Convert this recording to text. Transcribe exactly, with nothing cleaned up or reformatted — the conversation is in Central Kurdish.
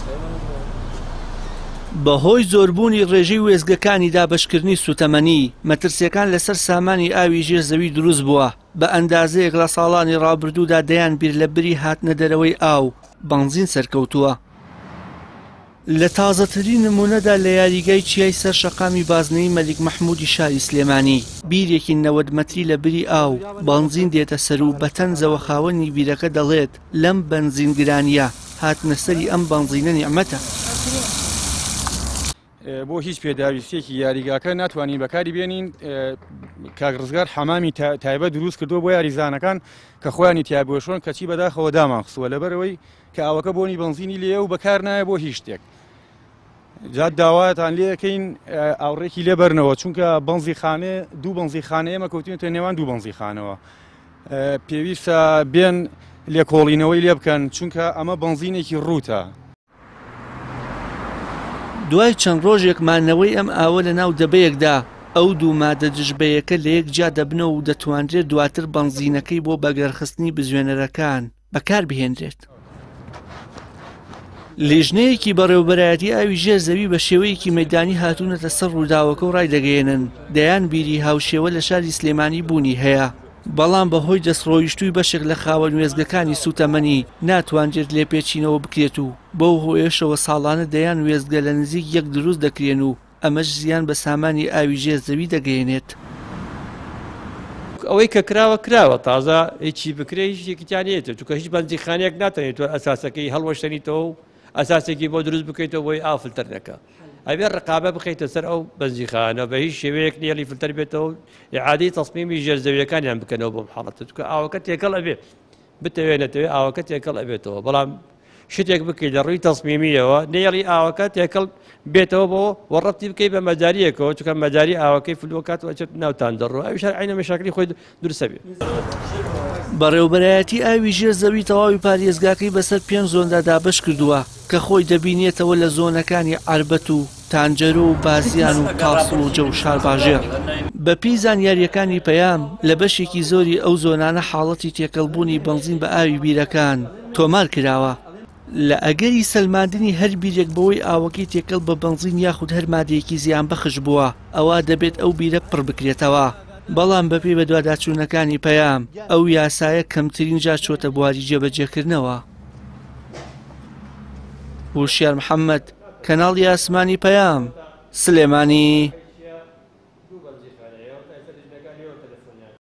بەهۆی زۆربوونی ڕێژەی وێزگەکانی دابەشکردنی سوتەمەنی مەترسیەکان لەسەر سامانی ئاوی ژێرزەوی دروست بووە بە ئەندازەیەک لە ساڵانی ڕابردوودا دەیان بیر لە بری هاتنە دەرەوەی ئاو بەنزین سەرکەوتووە. لە تازەترین نمونەدا لە یاریگای چیای سەر شەقامی بازنەی مەلیک مەحموودی شاری سلێمانی بیرێکی نەوەد مەتری لە بری ئاو بەنزین دێتە سەر و بە تەنزەوە خاوەنی بیرەکە دەڵێت لەم بەنزین گرانیە هاتنە سەری ئەم بەنزینە نیعمەتە. بۆ هیچ پێداویستێکی یاریگاکە ناتوانین بەکاری بێنین. کاک ڕزگار حەمامی تایبەت دروست کردو بۆ یاریزانەکان کە خۆیانی تیا بۆشۆن کەچی بەداخەوە داماخسووە لەبەرەوەی کە ئاوەکە بۆنی بەنزینی لێ و بەکار نایە بۆ هیچ شتێک. جات داوایەتان لێ دەکەین ئاوڕێکی لێبەرنەوە چونکە بەنزی خانێ دوو بەنزی خانە ئێمە کەوتینەوە نێوان دوو بەنزی خانەوە. پێویستە بێن لێکۆڵینەوەی لێ بکەن چونکە ئەمە بەنزینێکی ڕووتە. دوای چەند ڕۆژێک مانەوەی ئەم ئاوە لە ناو دەبەیەکدا ئەو دوو مادە دژبەیەکە لە یەک جا دەبنەوە و دەتوانرێت دواتر بەنزینەکەی بۆ بەگەرخستنی بزوێنەرەکان بەکار بهێنرێت. لێژنەیەکی بەڕێوەبەرایەتی ئاوی ژێرزەوی بە شێوەیەکی مەیدانی هاتوونەتە سەر ڕووداوەکە و ڕای دەگەێنن دەیان بیری هاوشێوە لە شاری سلێمانی بوونی هەیە. بەڵام بەهۆی دەستڕۆیشتووی بەشێک لە خاوەن وێزگەکانی سوتەمەنی ناتوانرێت لێپێچینەوە بکرێت و بەو هۆیشەوە ساڵانە دەیان وێزگە لە نزیک یەک دروست دەکرێن و ئەمەش زیان بە سامانی ئاوی ژێرزەوی دەگەێنێت. ئەوەی کە کراوە کراوە تازە هیچی بکرێ هیچێکیانێتە چونکە هیچ بەنزیخانەیەک ناتوانێت تۆ ئەساسەکەی هەڵوەشتنیتەوە و ئەساسێکی بۆ دروست بکەیتەوە بۆی ئاو فلتەر نەکە. ئەبێ ڕقابە بخەیتە سەر ئەو بەنزیخانە بە هیچ شێوەیەک نێڵی فلتەر بێتەوە ئیعادەی تەسمیمی ژێرزەویەکانیان بکەنەوە بۆ حاڵەتە چونکە ئاوەکە تێکەڵ ئەبێ بتەوێت نەتەوێت ئاوەکە تێکەڵ ئەبێتەوە بەڵام شتێک بکەیت لە ڕووی تەسمیمیەوە نێڵی ئاوەکە تێکەڵ بێتەوە بۆ وەڕەتی بکەیت بە مەجاریەکەوە چونکە مەجاری ئاوەکەی فلوکات وەچێت ناوتان دەڕۆ ئەویش هەر عینە مەشاکلی خۆی دروستە بێت. بەڕێوەبەرایەتی ئاوی ژێرزەوی تەواوی پارێزگاکەی بەسەر پێنج زۆندا دابەش کردووە کە خۆی دەبینێتەوە لە زۆنەکانی عەربەت و تانجەرۆ و بازیان و تاسڵ و جەوشار باژێر. بە پێی زانیاریەکانی پەیام لە بەشێکی زۆری ئەو زۆنانە حاڵەتی تێکەڵبوونی بەنزین بە ئاوی بیرەکان تۆمار کراوە. لە ئەگەری سەلماندنی هەر بیرێک بەوەی ئاوەکەی تێکەڵ بە بەنزین یاخود هەر مادەیەکی زیان بەخش بووە ئەوە دەبێت ئەو بیرە پڕ بکرێتەوە. بەڵام بەپێی بە دوواداچوونەکانی پەیام ئەو یاسایە کەمترین جار چۆتە بواری جێبەجێکردنەوە. وشیار محەممەد کەناڵی ئاسمانی پەیام سلێمانی.